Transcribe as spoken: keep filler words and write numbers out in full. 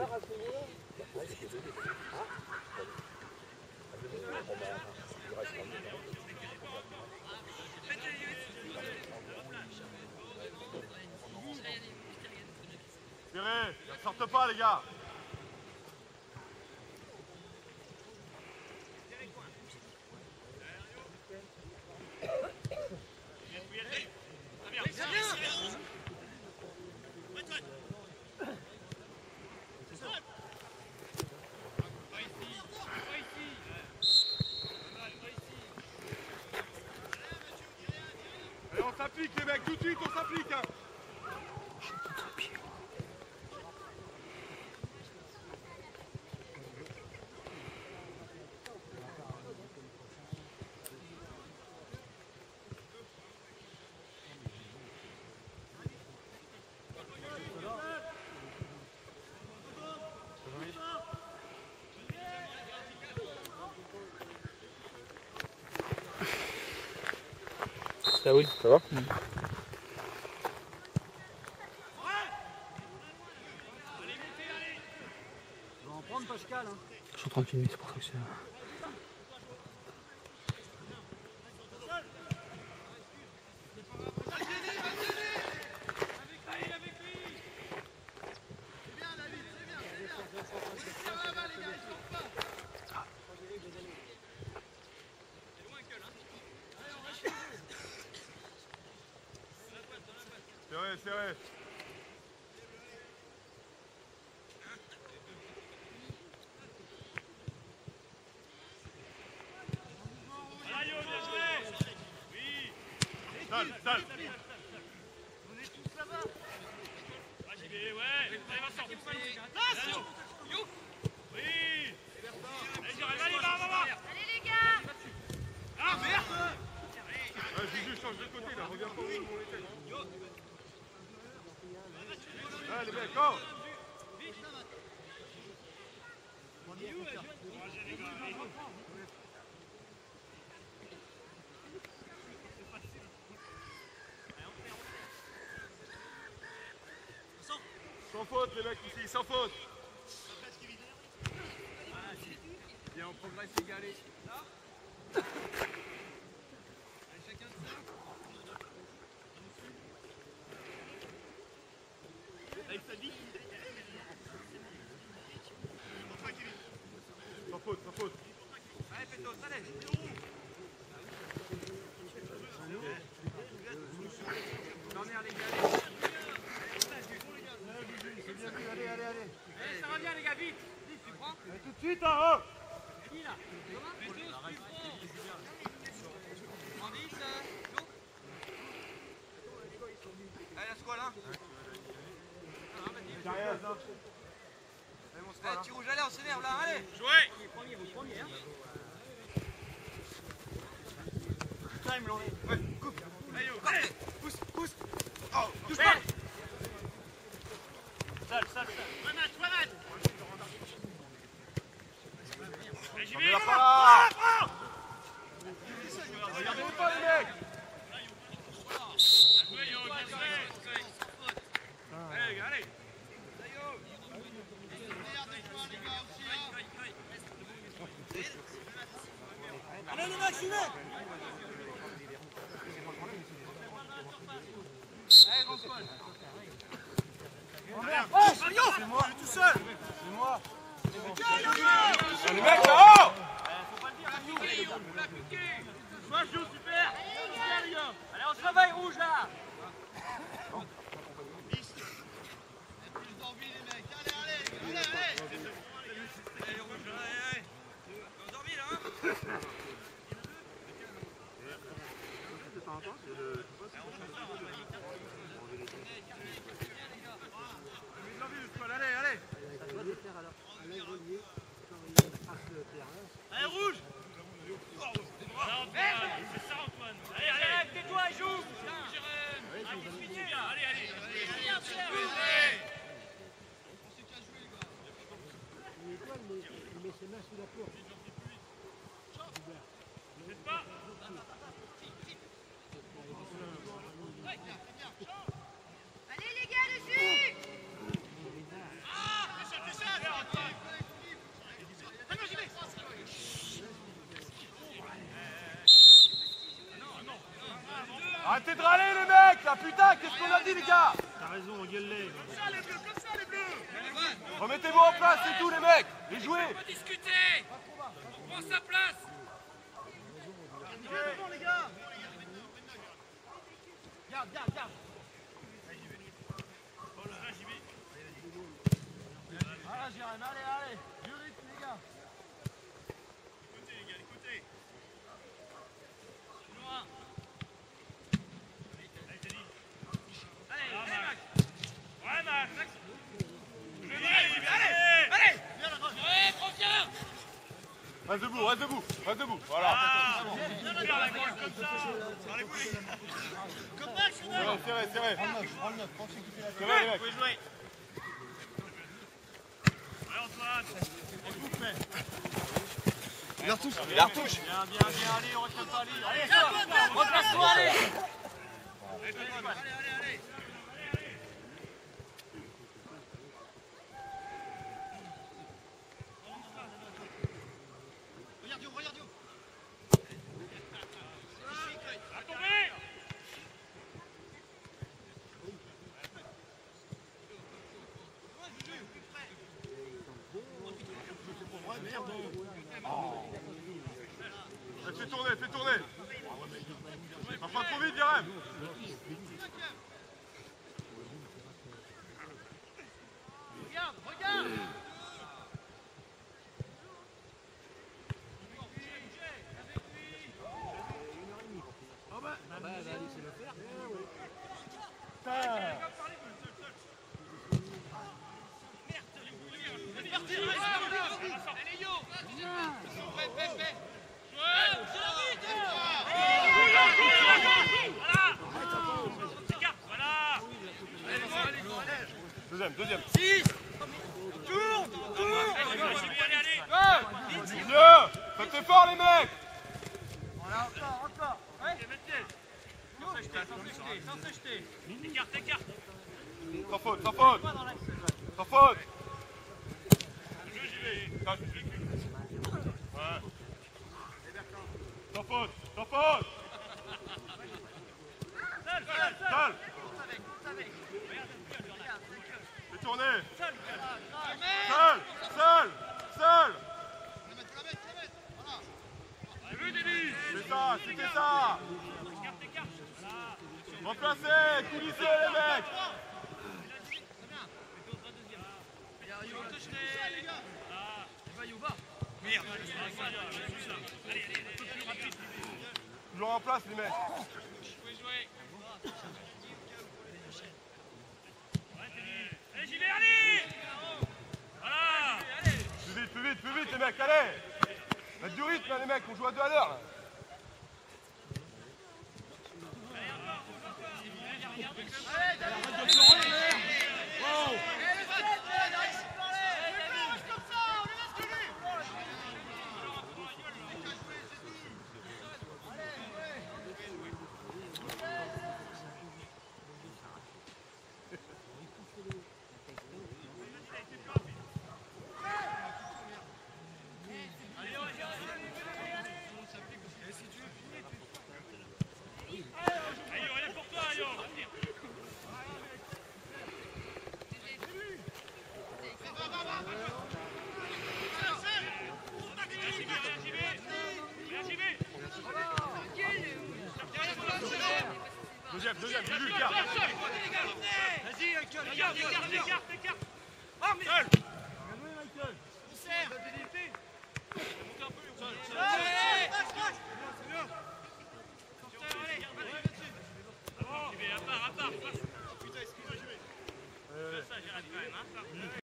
Tirez, ne sortent pas les gars. Allez, on s'applique les mecs, tout de suite on s'applique hein. Ah oui, ça va mmh. On va en prendre Pascal hein. Je suis tranquille, mais c'est pour ça que c'est... Serré, serré. Sale, sale. On est tous là-bas. Ah, j'y vais, ouais. Allez, Vincent. Là, Yo. Yo. Oui. Allez, j'arrive, allez, va, va, va. Allez les gars. Ah, merde. Ouais, Juju, change de côté là, reviens pas où on était. Allez les mecs, oh. On est où, la jeune? Sans faute les mecs ici, sans faute. Bien, on progresse égalé. Sans faute, sans faute. Allez, Pétos, allez. On en est à l'égalé. Allez, allez, allez. Allez, ça va bien, les gars, vite. Vite, tu prends. Allez, tout de suite, hein, oh. Fini, là. Pétos, tu prends. En dix, Jo. Allez, la squale, hein. Derrière, hein. Allez, petit rouge, allez, on s'énerve, là, allez. Jouez. Premier, vous premier, hein. Time, l'on est. Ouais, coupe. Allez, allez. Pousse, pousse. Oh, touche pas. Sale, sale, sale. Ouais, match, ouais, match. Allez, j'y vais. Là, pas là. Regardez-vous pas les mecs. Allez, allez. Allez les mecs, suivez. Allez, grand squad. Oh, c'est moi, je suis tout seul. C'est moi. Les mecs, là-haut. Faut pas le dire, Raphaël. Moi, je joue super. Super, les gars. Allez, on se réveille, rouge, là. Plus d'envie, les mecs. Allez, allez, allez, allez. Allez, rouge, allez, allez. On a dormi, là, hein. Allez, allez. Allez, rouge. C'est ça, Antoine. Allez, allez, tais-toi et joue. Allez, allez, allez. Il met ses mains sous la porte. Faites pas. Arrêtez de râler les mecs là, putain, qu'est-ce qu'on a dit les gars? T'as raison, gueule-les. Comme ça les bleus, comme ça les bleus. Remettez-vous en place, c'est tout les mecs. Et jouez. On va discuter. On prend sa place. Devant les gars. Garde, garde, garde. Ah, Jérém, allez, allez. Du rythme les gars. Côté les gars, les côtés. Allez, allez Max. Ouais Max. Allez, allez, allez. Ouais, reviens. Reste debout, reste debout, reste debout. Voilà. Ah, faire la gauche comme ça. Dans les boules. Comme Max, on a. Serré, serré, serré. Serré les mecs. Vous pouvez jouer. Ouais Antoine. Il la retouche. Il la retouche. Bien, bien, bien, allez, on recule pas, allez. Allez, toi, replace-toi, allez. Allez, allez, allez. Regarde, Yo, regarde, Yo. À tomber. Fais tourner, fais tourner. Ça pas trop vite, Jérém. Regarde, regarde. Ah bah, bah, bah, laissez le faire. Allez Yo. Voilà. Deuxième, deuxième. six. Tourne, tourne. Allez, allez, allez. Mieux. Faites fort les mecs. Voilà, encore, encore. Ouais. Sans se jeter, sans se jeter, sans se jeter. Écarte, écarte. Sans faute, sans faute. Sans faute. J'y vais. Ouais. Sans faute, sans faute. Seul, seul, seul. Seul. Avec, Fais tourner. Seul. Seul, seul, seul. Je veux Denis. C'est ça, c'était ça. Écarte, écarte. Voilà. Replacez, coulissez les mecs. Yo, te jeter. Voilà. Va, Yo, va. Merde. Allez, allez, un peu plus rapide. Toujours en place les mecs. Jouez, jouez. Ouais, Denis. Allez, j'y vais, allez. Voilà. Plus vite, plus vite, plus vite les mecs, allez. Faites du rythme hein, les mecs, on joue à deux à l'heure là. Allez, encore, encore. Allez, regarde.